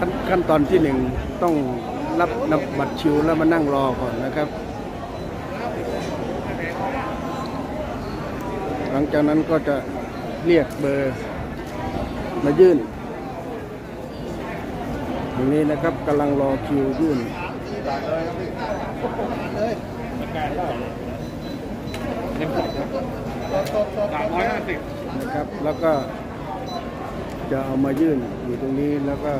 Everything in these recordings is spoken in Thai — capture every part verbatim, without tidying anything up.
ขั้นขั้นตอนที่หนึ่งต้องรับนับบัตรคิวแล้วมานั่งรอก่อนนะครับหลังจากนั้นก็จะเรียกเบอร์มายื่นตรงนี้นะครับกำลังรอคิวยื่นนะครับแล้วก็จะเอามายื่นอยู่ตรงนี้แล้วก็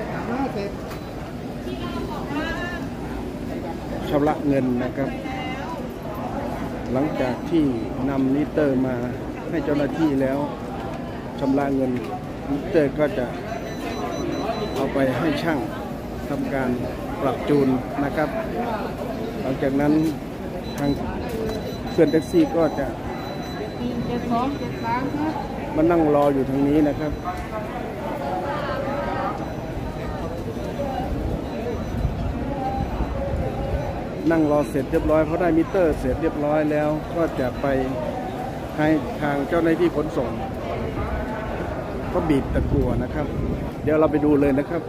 ชำระเงินนะครับหลังจากที่นำมิเตอร์มาให้เจ้าหน้าที่แล้วชำระเงินมิเตอร์ก็จะเอาไปให้ช่างทำการปรับจูนนะครับหลังจากนั้นทางเพื่อนแท็กซี่ก็จะมานั่งรออยู่ทางนี้นะครับนั่งรอเสร็จเรียบร้อยเพราะได้มิเตอร์เสร็จเรียบร้อยแล้วก็จะไปให้ทางเจ้าหน้าที่ขนส่งก็บีบตะกั่วนะครับเดี๋ยวเราไปดูเลยนะครับ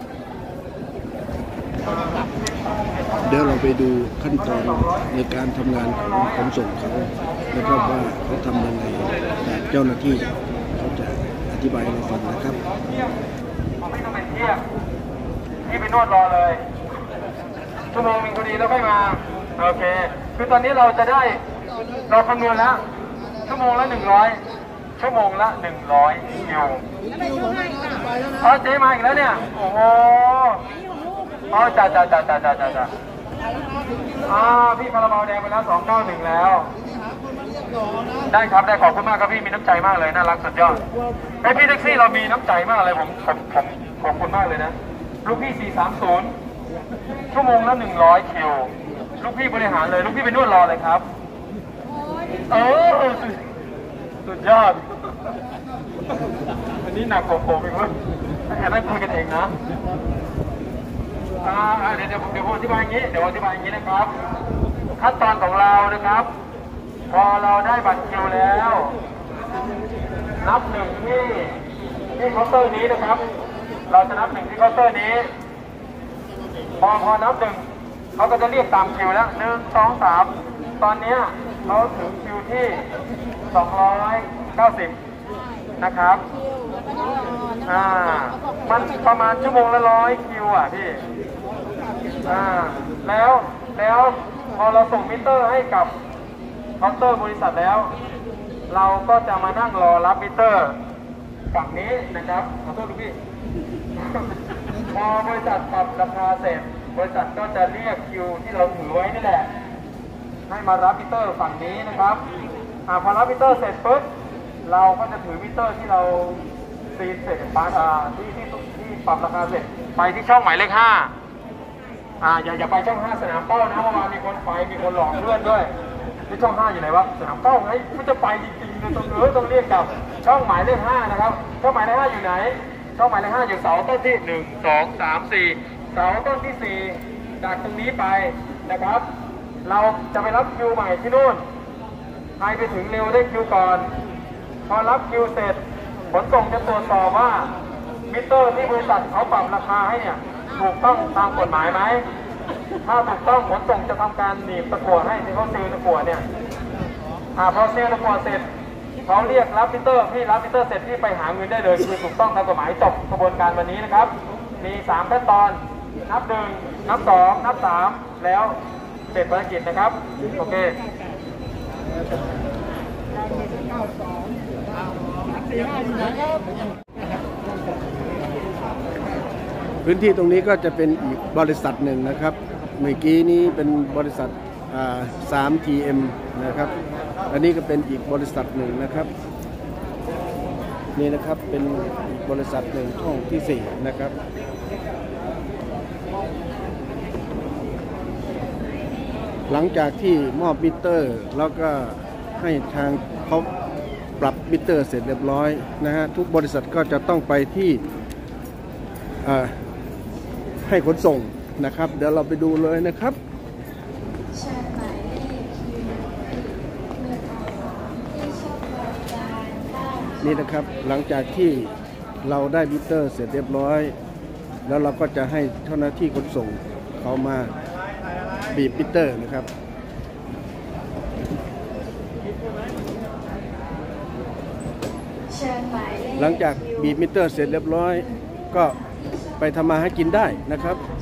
เดี๋ยวเราไปดูขั้นตอนในการทำงานของขนส่งเขานะครับว่าเขาทำยังไงแต่เจ้าหน้าที่เขาจะอธิบายให้เราฟังนะครับไม่ต้องไปเที่ยงที่ไปนวดรอเลยชั่วโมงหนึ่งพอดีแล้วค่อยมาโอเคคือตอนนี้เราจะได้เราคำนวณแล้วชั่วโมงละหนึ่งร้อยชั่วโมงละหนึ่งร้อยคิวอ๋อเจ๊มาอีกแล้วเนี่ยโอ้โหอ๋อจ่าจ่าจ่าจ่าจ่าจ่าจ่าอ่าพี่คาราบาวแดงไปแล้วสองเก้าหนึ่งแล้วได้ครับได้ขอบคุณมากครับพี่มีน้ำใจมากเลยน่ารักสุดยอดไอพี่แท็กซี่เรามีน้ำใจมากเลยผมผมผมขอบคุณมากเลยนะลูกพี่สี่สามศูนย์ชั่วโมงละหนึ่งร้อยคิวลูกพี่บริหารเลยลูกพี่ไปนวดรอเลยครับเออสุดยอดอันนี้หนักกว่าผมอีกว่าแอบได้คุยกันเองนะอ่าเดี๋ยวเดี๋ยวผมเดี๋ยวผมอธิบายอย่างนี้เดี๋ยวอธิบายอย่างนี้นะครับขั้นตอนของเรานะครับพอเราได้บัตรคิวแล้วนับหนึ่งที่ที่เคาน์เตอร์นี้นะครับเราจะนับหนึ่งที่เคาน์เตอร์นี้พอพอนับหนึ่งเขาก็จะเรียกตามคิวแล้วหนึ่งสองสามตอนนี้เขาถึงคิวที่สองร้อยเก้าสิบนะครับอ่ามันประมาณชั่วโมงละร้อยคิวอ่ะพี่อ่าแล้วแล้วพอเราส่งมิเตอร์ให้กับเคาน์เตอร์บริษัทแล้วเราก็จะมานั่งรอรับมิเตอร์ฝั่งนี้นะครับขอโทษทุกพี่พอบริษัทปรับราคาเสร็จบริษัทก็จะเรียกคิวที่เราถือไว้นี่แหละให้มารับมิเตอร์ฝั่งนี้นะครับอ่าพอรับมิเตอร์เสร็จปุ๊บเราก็จะถือมิเตอร์ที่เราซีนเสร็จปาอ่าที่ที่ที่ปรับราคาเสร็จไปที่ช่องหมายเลขห้าอ่าอย่าอย่าไปช่องห้าสนามเป้านะเมื่อวานมีคนไปมีคนหลอกเพื่อนด้วยที่ช่องห้าอยู่ไหนวะสนามเป้าไงมันจะไปจริงๆเลยต้องเออต้องเรียกกับช่องหมายเลขห้านะครับช่องหมายเลขห้าอยู่ไหนช่องหมายเลขห้าอยู่เสาต้นที่หนึ่งสองสามสี่เสาต้นที่สี่จากตรงนี้ไปนะครับเราจะไปรับคิวใหม่ที่นู่นใครไปถึงเร็วได้คิวก่อนพอรับคิวเสร็จขนส่งจะตรวจสอบว่ามิเตอร์ที่บริษัทเขาปรับราคาให้เนี่ยถูกต้องตามกฎหมายไหมถ้าถูกต้องขนส่งจะทำการหนีบตะกั่วให้ที่เขาซีลตะกั่วเนี่ยอ่าพอซีลตะกั่วเสร็จเขาเรียกรับมิเตอร์พี่รับมิเตอร์เสร็จพี่ไปหาเงินได้เลยคือถูกต้องตามกฎหมายจบกระบวนการวันนี้นะครับมีสามขั้นตอนนับหนึ่งนับสองนับสามแล้วเสร็จภารกิจนะครับโอเคพื้นที่ตรงนี้ก็จะเป็นอีกบริษัทหนึ่งนะครับเมื่อกี้นี้เป็นบริษัท สาม ที เอ็ม นะครับอันนี้ก็เป็นอีกบริษัทหนึ่งนะครับนี่นะครับเป็นอีกบริษัทหนึ่งช่องที่สี่นะครับหลังจากที่มอบมิเตอร์แล้วก็ให้ทางเขาปรับมิเตอร์เสร็จเรียบร้อยนะฮะทุกบริษัทก็จะต้องไปที่ให้ขนส่งนะครับเดี๋ยวเราไปดูเลยนะครับนี่นะครับหลังจากที่เราได้มิเตอร์เสร็จเรียบร้อยแล้วเราก็จะให้เจ้าหน้าที่ขนส่งเขามาบีบมิเตอร์นะครับหลังจากบีบมิเตอร์เสร็จเรียบร้อยก็ไปทำมาหากินได้นะครับ